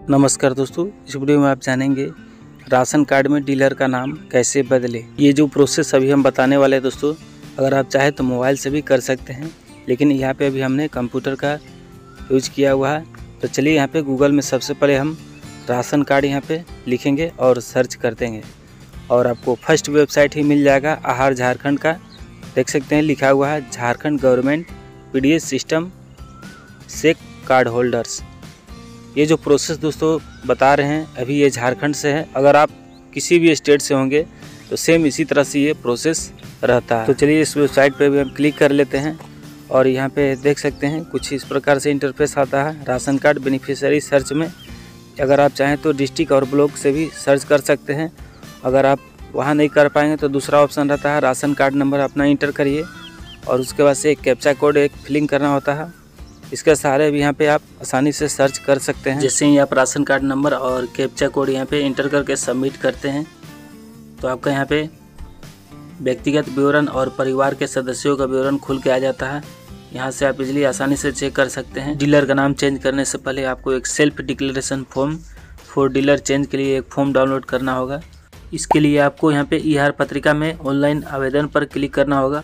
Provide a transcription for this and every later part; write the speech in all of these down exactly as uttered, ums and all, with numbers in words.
नमस्कार दोस्तों, इस वीडियो में आप जानेंगे राशन कार्ड में डीलर का नाम कैसे बदले। ये जो प्रोसेस अभी हम बताने वाले हैं दोस्तों, अगर आप चाहें तो मोबाइल से भी कर सकते हैं, लेकिन यहाँ पे अभी हमने कंप्यूटर का यूज किया हुआ है। तो चलिए यहाँ पे गूगल में सबसे पहले हम राशन कार्ड यहाँ पे लिखेंगे और सर्च कर देंगे और आपको फर्स्ट वेबसाइट ही मिल जाएगा आहार झारखंड का। देख सकते हैं लिखा हुआ है झारखंड गवर्नमेंट पीडीएस सिस्टम सेक कार्ड होल्डर्स। ये जो प्रोसेस दोस्तों बता रहे हैं अभी ये झारखंड से है। अगर आप किसी भी स्टेट से होंगे तो सेम इसी तरह से ये प्रोसेस रहता है। तो चलिए इस वेबसाइट पे भी हम क्लिक कर लेते हैं और यहाँ पे देख सकते हैं कुछ इस प्रकार से इंटरफेस आता है। राशन कार्ड बेनिफिशियरी सर्च में अगर आप चाहें तो डिस्ट्रिक्ट और ब्लॉक से भी सर्च कर सकते हैं। अगर आप वहाँ नहीं कर पाएंगे तो दूसरा ऑप्शन रहता है राशन कार्ड नंबर अपना इंटर करिए और उसके बाद से एक कैप्चा कोड एक फिलिंग करना होता है। इसके सहारे भी यहाँ पे आप आसानी से सर्च कर सकते हैं। जैसे ही आप राशन कार्ड नंबर और कैप्चा कोड यहाँ पे इंटर करके सबमिट करते हैं तो आपका यहाँ पे व्यक्तिगत विवरण और परिवार के सदस्यों का विवरण खुल के आ जाता है। यहाँ से आप इजीली आसानी से चेक कर सकते हैं। डीलर का नाम चेंज करने से पहले आपको एक self declaration form for dealer change के लिए एक फॉर्म डाउनलोड करना होगा। इसके लिए आपको यहाँ पे ई आहार पत्रिका में ऑनलाइन आवेदन पर क्लिक करना होगा।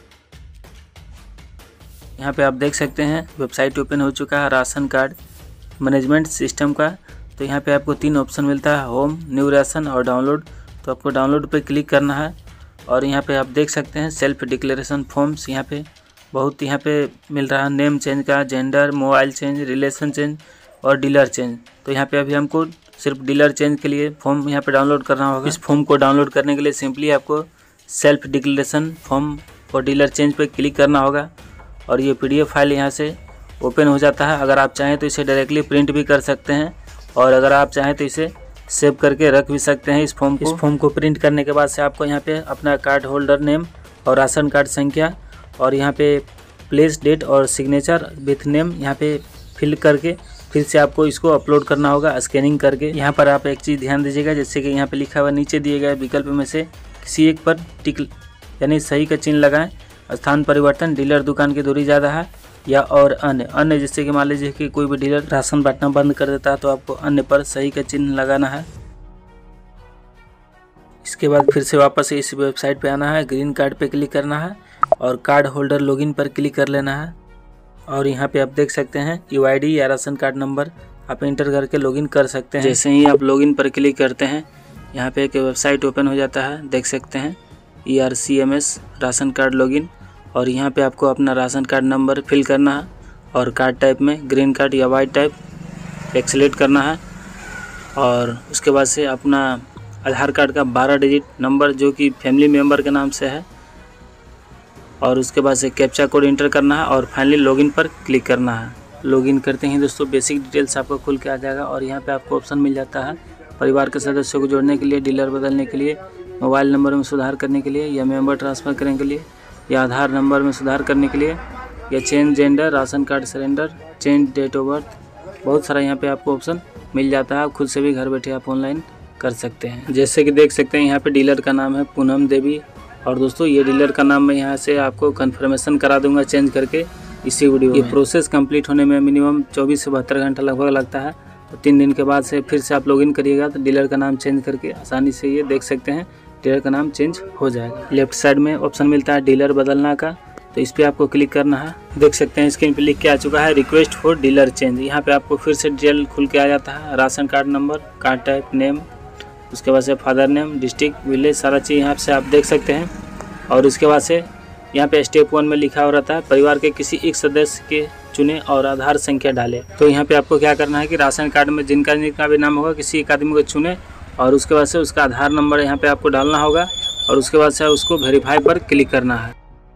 यहाँ पे आप देख सकते हैं वेबसाइट ओपन हो चुका है राशन कार्ड मैनेजमेंट सिस्टम का। तो यहाँ पे आपको तीन ऑप्शन मिलता है, होम, न्यू राशन और डाउनलोड। तो आपको डाउनलोड पे क्लिक करना है और यहाँ पे आप देख सकते हैं सेल्फ डिक्लेरेशन फॉर्म्स यहाँ पे बहुत यहाँ पे मिल रहा है। नेम चेंज का, gender, mobile change, relation change और डीलर चेंज। तो यहाँ पे अभी हमको सिर्फ डीलर चेंज के लिए फॉर्म यहाँ पे डाउनलोड करना होगा। इस फॉर्म को डाउनलोड करने के लिए सिंपली आपको सेल्फ डिक्लेरेशन फॉर्म और डीलर चेंज पे क्लिक करना होगा और ये पीडीएफ फाइल यहाँ से ओपन हो जाता है। अगर आप चाहें तो इसे डायरेक्टली प्रिंट भी कर सकते हैं और अगर आप चाहें तो इसे सेव करके रख भी सकते हैं इस फॉर्म को। इस फॉर्म को प्रिंट करने के बाद से आपको यहाँ पे अपना कार्ड होल्डर नेम और राशन कार्ड संख्या और यहाँ पे प्लेस डेट और सिग्नेचर विथ नेम यहाँ पे फिल करके फिर से आपको इसको अपलोड करना होगा स्कैनिंग करके। यहाँ पर आप एक चीज़ ध्यान दीजिएगा, जैसे कि यहाँ पे लिखा हुआ नीचे दिए गए विकल्प में से किसी एक पर टिक यानी सही का चिन्ह लगाएं। स्थान परिवर्तन, डीलर दुकान की दूरी ज़्यादा है या और अन्य अन्य जैसे कि मान लीजिए कि कोई भी डीलर राशन बांटना बंद कर देता है तो आपको अन्य पर सही का चिन्ह लगाना है। इसके बाद फिर से वापस इस वेबसाइट पे आना है, ग्रीन कार्ड पे क्लिक करना है और कार्ड होल्डर लॉगिन पर क्लिक कर लेना है और यहाँ पे आप देख सकते हैं यू आई डी या राशन कार्ड नंबर आप इंटर करके लॉगिन कर सकते हैं। जैसे ही आप लॉगिन पर क्लिक करते हैं यहाँ पे एक वेबसाइट ओपन हो जाता है, देख सकते हैं E R C M S ration card login. और यहाँ पे आपको अपना राशन कार्ड नंबर फिल करना है और कार्ड टाइप में ग्रीन कार्ड या वाइट टाइप एक सिलेक्ट करना है और उसके बाद से अपना आधार कार्ड का बारह डिजिट नंबर जो कि फैमिली मेम्बर के नाम से है और उसके बाद से कैप्चा कोड इंटर करना है और फाइनली लॉगिन पर क्लिक करना है। लॉगिन करते ही दोस्तों बेसिक डिटेल्स आपको खुल के आ जाएगा और यहाँ पे आपको ऑप्शन मिल जाता है परिवार के सदस्यों को जोड़ने के लिए, डीलर बदलने के लिए, मोबाइल नंबर में सुधार करने के लिए या मेंबर ट्रांसफ़र करने के लिए या आधार नंबर में सुधार करने के लिए या change gender, ration card surrender, change date of birth. बहुत सारा यहाँ पे आपको ऑप्शन मिल जाता है। आप खुद से भी घर बैठे आप ऑनलाइन कर सकते हैं। जैसे कि देख सकते हैं यहाँ पे डीलर का नाम है पूनम देवी और दोस्तों ये डीलर का नाम मैं यहाँ से आपको कन्फर्मेशन करा दूंगा चेंज करके इसी वीडियो में। ये प्रोसेस कंप्लीट होने में मिनिमम चौबीस से बहत्तर घंटा लगभग लगता है। तो तीन दिन के बाद से फिर से आप लॉगिन करिएगा तो डीलर का नाम चेंज करके आसानी से ये देख सकते हैं डीलर का नाम चेंज हो जाएगा। लेफ्ट साइड में ऑप्शन मिलता है डीलर बदलना का, तो इस पर आपको क्लिक करना है। देख सकते हैं स्क्रीन पे लिख के आ चुका है रिक्वेस्ट फॉर डीलर चेंज। यहाँ पे आपको फिर से डिटेल खुल के आ जाता है, ration card number, card type, name, उसके बाद से फादर नेम, डिस्ट्रिक्ट, विलेज, सारा चीज़ यहाँ से आप देख सकते हैं। और उसके बाद से यहाँ पे स्टेप वन में लिखा हो रहता है परिवार के किसी एक सदस्य के चुने और आधार संख्या डालें। तो यहाँ पे आपको क्या करना है कि राशन कार्ड में जिनका जिनका भी नाम होगा किसी एक आदमी को चुने और उसके बाद से उसका आधार नंबर यहाँ पे आपको डालना होगा और उसके बाद से उसको वेरीफाई पर क्लिक करना है।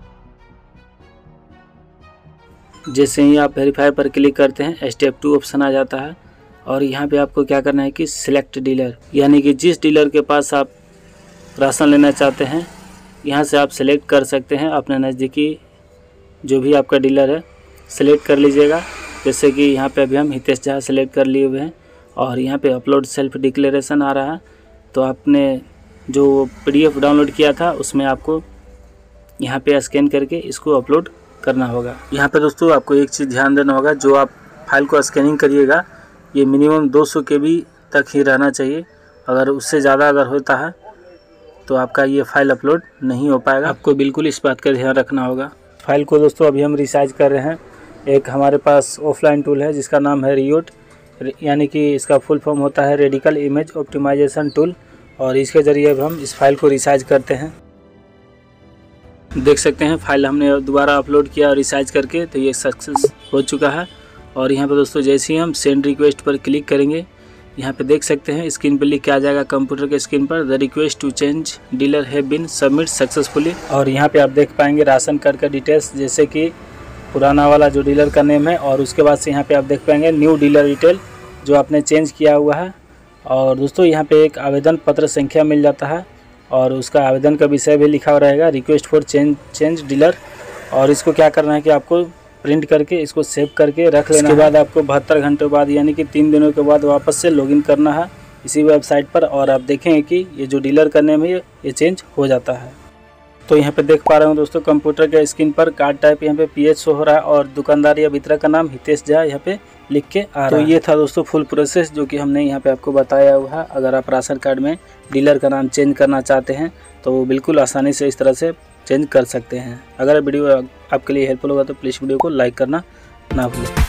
जैसे ही आप वेरीफाई पर क्लिक करते हैं स्टेप टू ऑप्शन आ जाता है और यहाँ पे आपको क्या करना है कि सिलेक्ट डीलर, यानी कि जिस डीलर के पास आप राशन लेना चाहते हैं यहाँ से आप सिलेक्ट कर सकते हैं अपने नज़दीकी जो भी आपका डीलर है सिलेक्ट कर लीजिएगा। जैसे कि यहाँ पे अभी हम हितेश झा सेलेक्ट कर लिए हुए हैं और यहाँ पे अपलोड सेल्फ डिक्लेरेशन आ रहा है। तो आपने जो पीडीएफ डाउनलोड किया था उसमें आपको यहाँ पे स्कैन करके इसको अपलोड करना होगा। यहाँ पे दोस्तों आपको एक चीज़ ध्यान देना होगा, जो आप फाइल को स्कैनिंग करिएगा ये मिनिमम दो सौ के बी तक ही रहना चाहिए। अगर उससे ज़्यादा अगर होता है तो आपका ये फाइल अपलोड नहीं हो पाएगा। आपको बिल्कुल इस बात का ध्यान रखना होगा। फाइल को दोस्तों अभी हम रिसाइज कर रहे हैं। एक हमारे पास ऑफलाइन टूल है जिसका नाम है रियोट, यानी कि इसका फुल फॉर्म होता है रेडिकल इमेज ऑप्टिमाइजेशन टूल, और इसके ज़रिए अब हम इस फाइल को रिसाइज करते हैं। देख सकते हैं फाइल हमने दोबारा अपलोड किया और रिसाइज करके, तो ये सक्सेस हो चुका है। और यहाँ पे दोस्तों जैसे ही हम सेंड रिक्वेस्ट पर क्लिक करेंगे, यहाँ पे देख सकते हैं स्क्रीन पर लिख के आ जाएगा कंप्यूटर के स्क्रीन पर, the request to change dealer have been submit successfully. और यहाँ पे आप देख पाएंगे राशन कार्ड का डिटेल्स, जैसे कि पुराना वाला जो डीलर का नेम है, और उसके बाद से यहाँ पे आप देख पाएंगे न्यू डीलर डिटेल जो आपने चेंज किया हुआ है। और दोस्तों यहाँ पे एक आवेदन पत्र संख्या मिल जाता है और उसका आवेदन का विषय भी लिखा हुआ रहेगा, request for change change dealer. और इसको क्या करना है कि आपको प्रिंट करके इसको सेव करके रख लेना। इसके बाद आपको बहत्तर घंटे बाद यानी कि तीन दिनों के बाद वापस से लॉगिन करना है इसी वेबसाइट पर, और आप देखेंगे कि ये जो डीलर का नेम है ये चेंज हो जाता है। तो यहाँ पे देख पा रहे हो दोस्तों कंप्यूटर के स्क्रीन पर कार्ड टाइप यहाँ पे पीएच शो हो रहा है और दुकानदार या वितरक का नाम हितेश झा यहाँ पे लिख के आ रहा है। तो ये था दोस्तों फुल प्रोसेस जो कि हमने यहाँ पे आपको बताया हुआ है। अगर आप राशन कार्ड में डीलर का नाम चेंज करना चाहते हैं तो वो बिल्कुल आसानी से इस तरह से चेंज कर सकते हैं। अगर वीडियो आपके लिए हेल्पफुल होगा तो प्लीज़ वीडियो को लाइक करना ना भूलें।